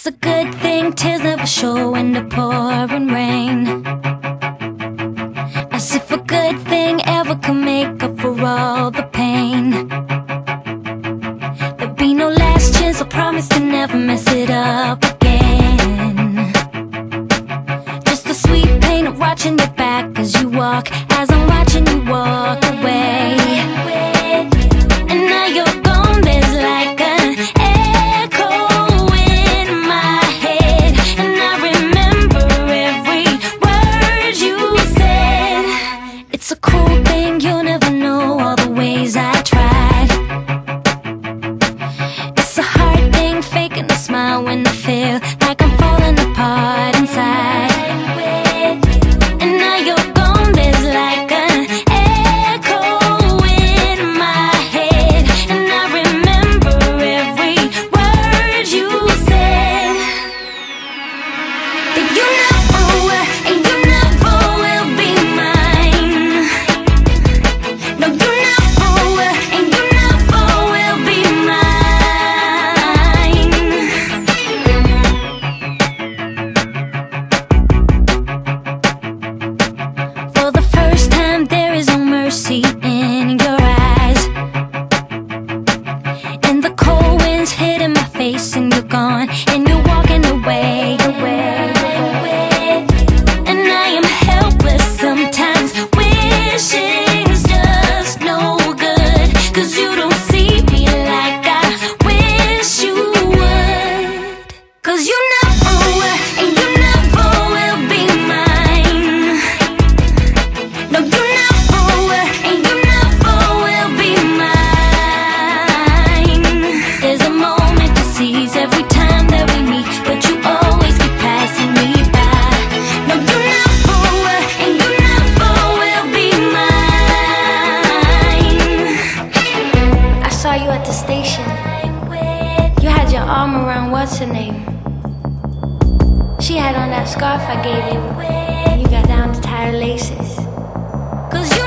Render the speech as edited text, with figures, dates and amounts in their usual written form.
It's a good thing tears never show in the pouring rain. As if a good thing ever can make up for all the pain. There'll be no last chance, I promise to never mess it up again. Just the sweet pain of watching your back as you walk, as I'm watching you walk away. And now you're gone, there's like an echo in my head, and I remember every word you said. It's a cool thing, you'll never know all the ways I tried. It's a hard thing, faking a smile when I feel like I'm falling apart inside. And now you're gone, there's like an echo in my head, and I remember every word you said. That you never, and you never will be mine. No, you never, and you never will be mine. For the first time, there is no mercy in your eyes, and the cold winds hitting my face, and you're gone, and you're walking away, and I am helpless sometimes, wishing it's just no good, 'cause you don't see me like I wish you would. 'Cause you never were, and you never will be mine. No, you never were, and you never will be mine. There's a moment to seize every time that we meet, but you always keep passing me by. No, you never were, and you never will be mine. I saw you at the station. You had your arm around what's her name? She had on that scarf I gave you, and you got down to tie her laces. 'Cause you